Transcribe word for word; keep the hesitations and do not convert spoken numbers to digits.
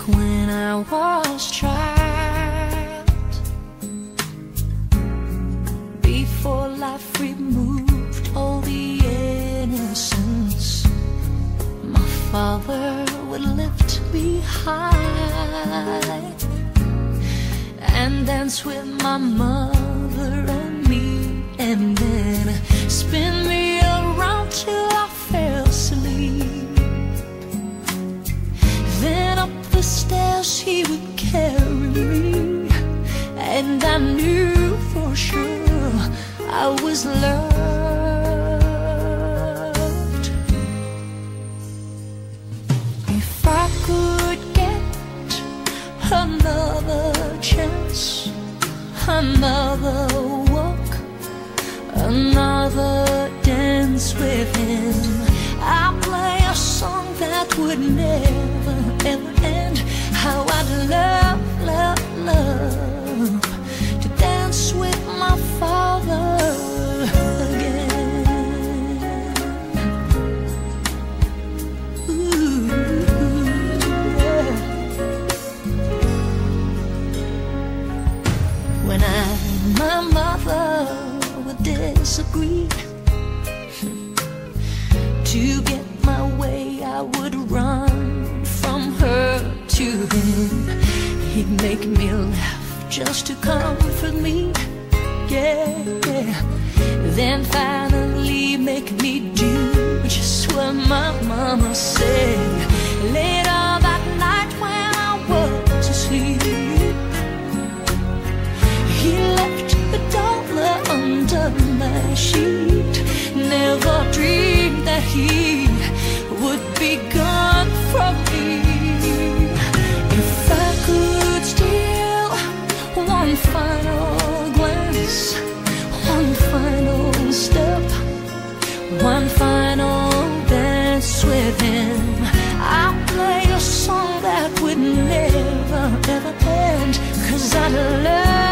when I was child, before life removed all the innocence. My father would lift me high and dance with my mother and me, and then spin me around till I fell asleep. Then up the stairs he would carry me, and I knew for sure I was loved. If I could get another chance, another walk, another dance with him, I'll play a song that would never ever end. How I'd love, love, love to dance with my father again. Ooh, yeah. When I and my mother would disagree, to get my way I would run from her to him. He'd make me laugh just to comfort me, yeah, yeah. Then finally make me do just what my mama said. Later that night when I was asleep, he left a dollar under my sheet. Never dreamed that he would be gone from me. If I could steal one final glance, one final step, one final dance with him, I'll play a song that would never ever end. 'Cause I love